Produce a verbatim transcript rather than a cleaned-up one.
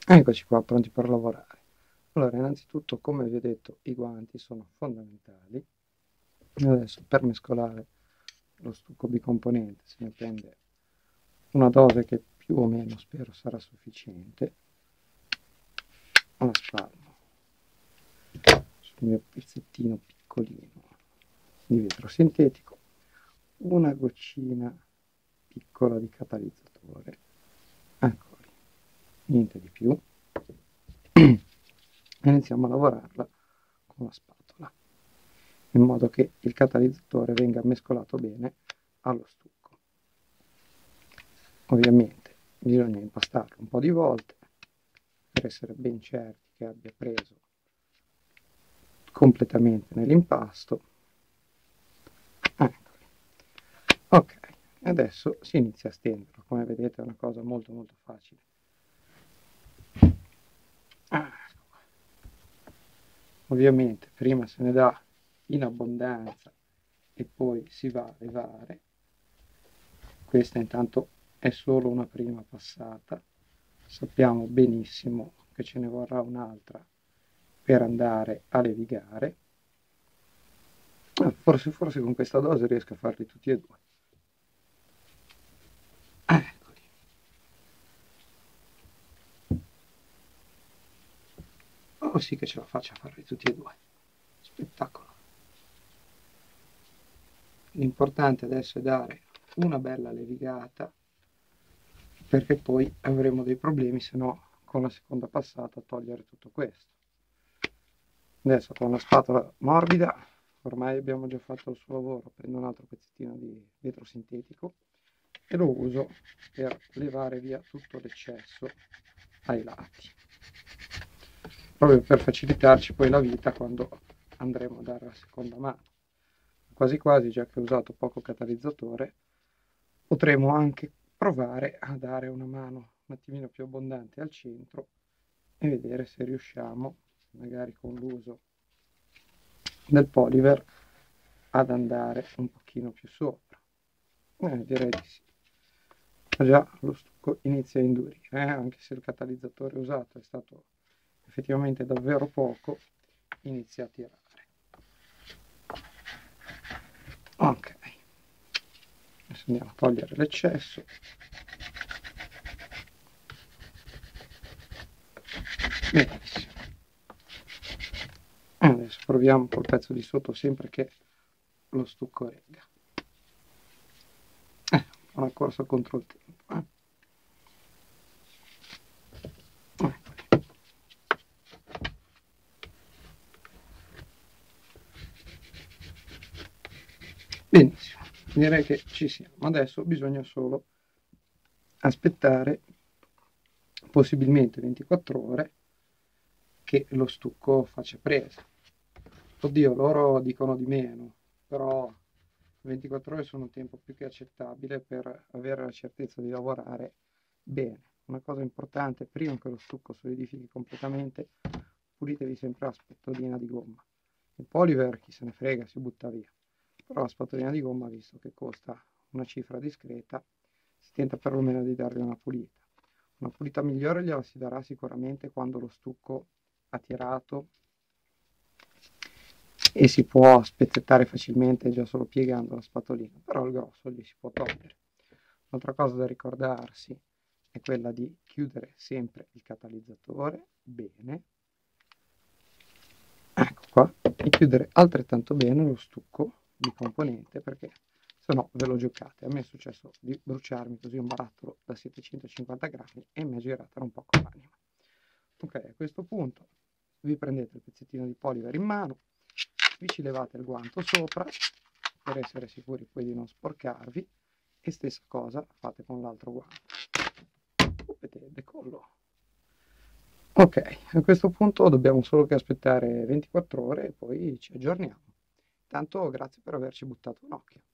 Eccoci qua, pronti per lavorare. Allora, innanzitutto, come vi ho detto, i guanti sono fondamentali. Adesso, per mescolare lo stucco bicomponente, se ne prende una dose che più o meno spero sarà sufficiente. Una spalmo sul mio pezzettino piccolino di vetro sintetico, una goccina piccola di catalizzatore, eccoli, niente di più. Iniziamo a lavorarla con la spatola, in modo che il catalizzatore venga mescolato bene allo stucco. Ovviamente bisogna impastarlo un po' di volte per essere ben certi che abbia preso completamente nell'impasto. Eccoli. Ok, adesso si inizia a stenderlo. Come vedete è una cosa molto molto facile. Ah, ovviamente prima se ne dà in abbondanza e poi si va a levare. Questa intanto è solo una prima passata, sappiamo benissimo che ce ne vorrà un'altra per andare a levigare. Forse, forse con questa dose riesco a farli tutti e due. Eccoli. Oh sì che ce la faccio a farli tutti e due. Spettacolo. L'importante adesso è dare una bella levigata, perché poi avremo dei problemi se no con la seconda passata a togliere tutto questo. Adesso con la spatola morbida, ormai abbiamo già fatto il suo lavoro, prendo un altro pezzettino di vetro sintetico e lo uso per levare via tutto l'eccesso ai lati, proprio per facilitarci poi la vita quando andremo a dare la seconda mano. Quasi quasi, già che ho usato poco catalizzatore, potremo anche provare a dare una mano un attimino più abbondante al centro e vedere se riusciamo, magari con l'uso del Polyver, ad andare un pochino più sopra. Eh, direi di sì. Ma già lo stucco inizia a indurire, eh? Anche se il catalizzatore usato è stato effettivamente davvero poco, inizia a tirare. Ok, adesso andiamo a togliere l'eccesso. Benissimo. Adesso proviamo col pezzo di sotto sempre che lo stucco regga. Eh, una corsa contro il tempo. Eh. Benissimo, direi che ci siamo. Adesso bisogna solo aspettare possibilmente ventiquattro ore che lo stucco faccia presa. Oddio, loro dicono di meno, però ventiquattro ore sono un tempo più che accettabile per avere la certezza di lavorare bene. Una cosa importante, prima che lo stucco solidifichi completamente, pulitevi sempre la spatolina di gomma. Il Polyver, chi se ne frega, si butta via. Però la spatolina di gomma, visto che costa una cifra discreta, si tenta perlomeno di dargli una pulita. Una pulita migliore gliela si darà sicuramente quando lo stucco ha tirato e si può spezzettare facilmente già solo piegando la spatolina, però il grosso gli si può togliere. Un'altra cosa da ricordarsi è quella di chiudere sempre il catalizzatore bene, ecco qua, e chiudere altrettanto bene lo stucco di componente, perché se no ve lo giocate. A me è successo di bruciarmi così un barattolo da settecentocinquanta grammi e mi ha girata un po' con l'anima. Ok, a questo punto vi prendete il pezzettino di Polyver in mano, vi ci levate il guanto sopra per essere sicuri poi di non sporcarvi e stessa cosa fate con l'altro guanto. Vedete, decollo. Ok, a questo punto dobbiamo solo che aspettare ventiquattro ore e poi ci aggiorniamo. Intanto grazie per averci buttato un occhio.